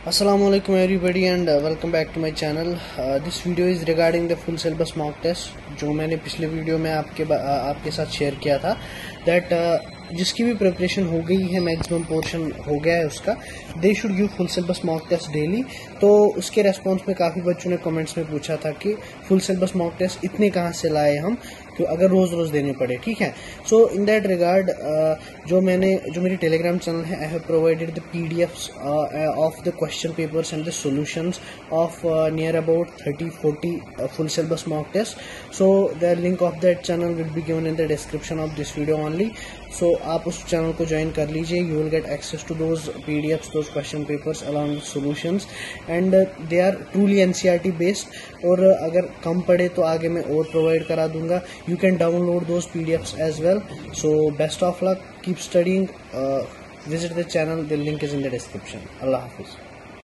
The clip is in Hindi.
Assalamu alaikum everybody and welcome back to my channel. This video is regarding the full syllabus mock test जो मैंने पिछले वीडियो में आपके साथ शेयर किया था that जिसकी भी प्रिपरेशन हो गई है, मैक्सिमम पोर्शन हो गया है उसका, they should give full syllabus mock test daily. तो उसके रेस्पॉन्स में काफ़ी बच्चों ने कमेंट्स में पूछा था कि फुल सिलेबस मॉक टेस्ट इतने कहाँ से लाए हम, तो अगर रोज़ रोज़ देने पड़े, ठीक है। सो इन दैट रिगार्ड जो मेरी टेलीग्राम चैनल है, I have provided the PDFs of the question papers and the solutions of near about 30-40 full syllabus mock test. So the link of that channel will be given in the description of this video only. So आप उस चैनल को ज्वाइन कर लीजिए. You will get access to those PDFs, those question papers along with solutions, and they are truly NCERT based. और अगर कम पड़े तो आगे मैं और प्रोवाइड करा दूंगा. You can download those PDFs as well. So best of luck. Keep studying. Visit the channel. The link is in the description. Allah Hafiz.